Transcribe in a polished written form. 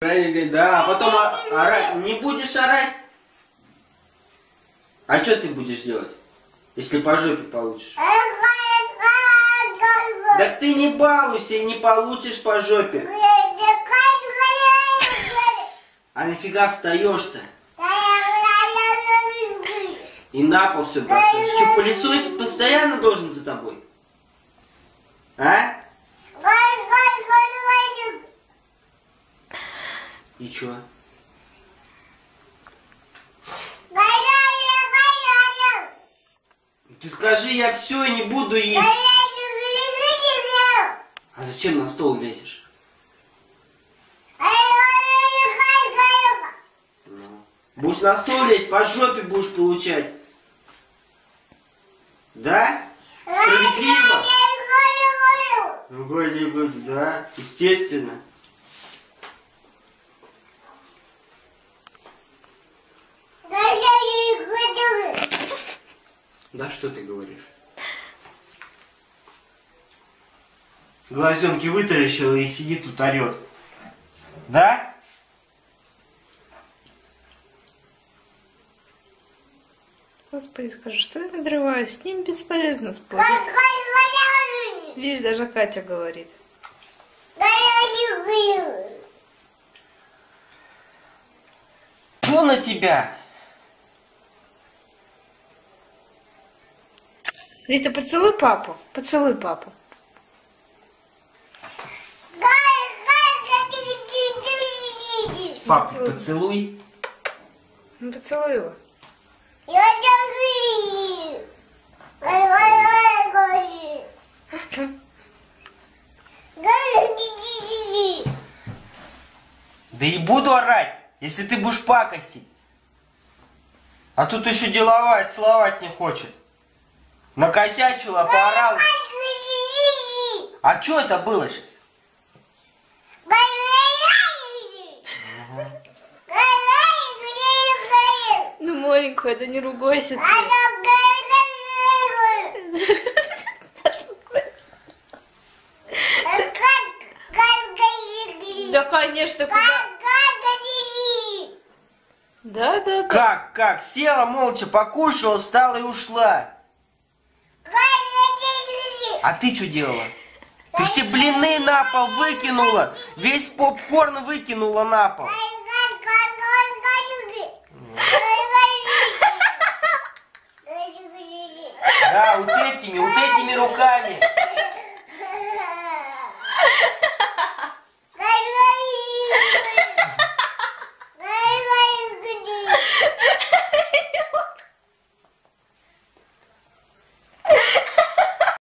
Да, а потом орать. Не будешь орать? А что ты будешь делать, если по жопе получишь? Так ты не балуйся и не получишь по жопе. А нафига встаешь-то? И на пол все бросаешь. Что, пылесосить постоянно должен за тобой? А? И чё? Ты скажи, я все и не буду есть. А зачем на стол лезешь? Будешь на стол лезть, по жопе будешь получать. Да? Справедливо? Да, естественно. Да что ты говоришь? Глазенки вытаращила и сидит тут орет. Да? Господи, скажи, что я надрываюсь? С ним бесполезно спорить. Видишь, даже Катя говорит. Кто на тебя? Рита, поцелуй папу. Поцелуй папу. Папа, поцелуй. Ну, поцелуй его. Да и буду орать, если ты будешь пакостить. А тут еще деловая целовать не хочет. Накосячила, поорала. А что это было сейчас? Ну, маленькая, да не ругайся ты. Да, конечно, куда? Да. Как? Села молча, покушала, встала и ушла. А ты что делала? Ты все блины на пол выкинула. Весь попкорн выкинула на пол. Да, вот этими руками.